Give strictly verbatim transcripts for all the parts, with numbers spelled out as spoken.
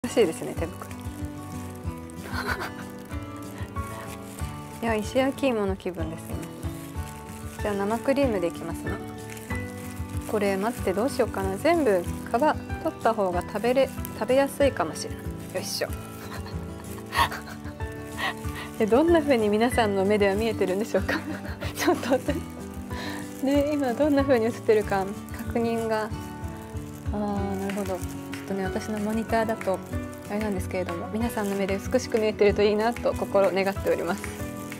しいですね、手袋。いや、石焼き芋の気分ですね。じゃあ生クリームでいきますね。これ待って、どうしようかな。全部皮取った方が食べれ食べやすいかもしれない。よいしょ。で、どんな風に皆さんの目では見えてるんでしょうか。ちょっと待って。ね、今どんな風に映ってるか確認が。ああ、なるほど。ちょっとね、私のモニターだとあれなんですけれども、皆さんの目で美しく見えてるといいなと心願っております。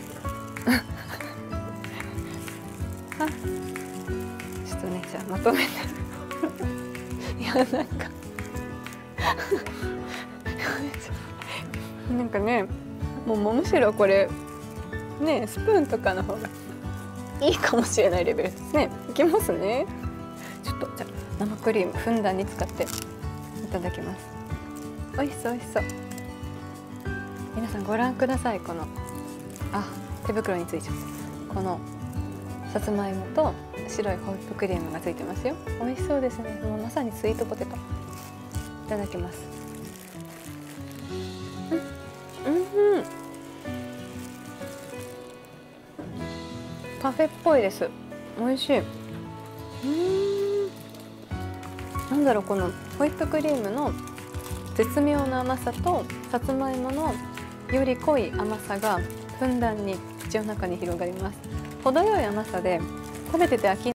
あ、ちょっとね、じゃあまとめて。いや、なんかなんかね、もうむしろこれね、スプーンとかの方がいいかもしれないレベルですね。いきますね。ちょっとじゃあ生クリームふんだんに使っていただきます。美味しそう美味しそう。皆さんご覧ください。このあ、手袋についちゃう。このさつまいもと白いホイップクリームがついてますよ。美味しそうですね。もうまさにスイートポテト。いただきます。うん、うん、パフェっぽいです。美味しい。うん、なんだろう、このホイップクリームの絶妙な甘さとさつまいものより濃い甘さがふんだんに口の中に広がります。程よい甘さで食べてて飽き